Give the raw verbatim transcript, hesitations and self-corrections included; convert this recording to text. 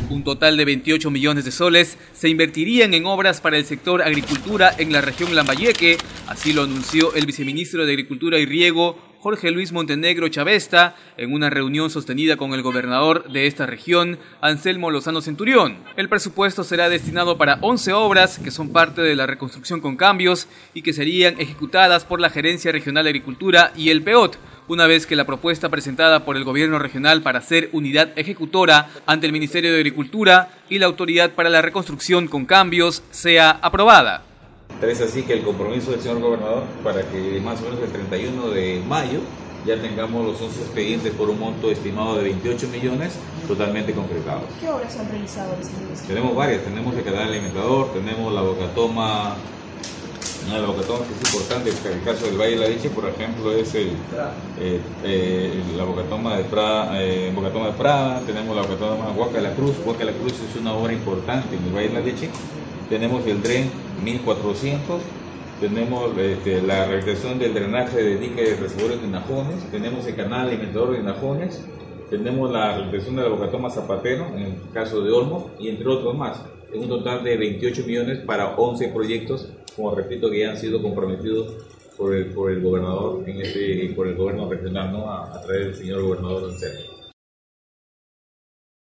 Un total de veintiocho millones de soles se invertirían en obras para el sector agricultura en la región Lambayeque, así lo anunció el viceministro de Agricultura y Riego, Jorge Luis Montenegro Chavesta, en una reunión sostenida con el gobernador de esta región, Anselmo Lozano Centurión. El presupuesto será destinado para once obras que son parte de la reconstrucción con cambios y que serían ejecutadas por la Gerencia Regional de Agricultura y el P E O T, una vez que la propuesta presentada por el gobierno regional para ser unidad ejecutora ante el Ministerio de Agricultura y la Autoridad para la Reconstrucción con Cambios sea aprobada. Es así que el compromiso del señor gobernador para que más o menos el treinta y uno de mayo ya tengamos los once expedientes por un monto estimado de veintiocho millones totalmente concretados. ¿Qué obras han realizado, señores? Tenemos varias, tenemos el canal alimentador, tenemos la bocatoma, una de las bocatomas que es importante, el caso del Valle de la Leche, por ejemplo, es el, eh, eh, la bocatoma de, Prada, eh, bocatoma de Prada, tenemos la bocatoma Huaca de la Cruz. Huaca de la Cruz es una obra importante en el Valle de la Leche. Tenemos el DREN mil cuatrocientos, tenemos este, la rehabilitación del drenaje de dique de reservorios de Najones, tenemos el canal alimentador de Najones, tenemos la rehabilitación de la bocatoma Zapatero, en el caso de Olmos, y entre otros más. Es un total de veintiocho millones para once proyectos, como repito, que ya han sido comprometidos por el, por el gobernador en este, por el gobierno regional, ¿no? a, a través del señor gobernador Anselmo.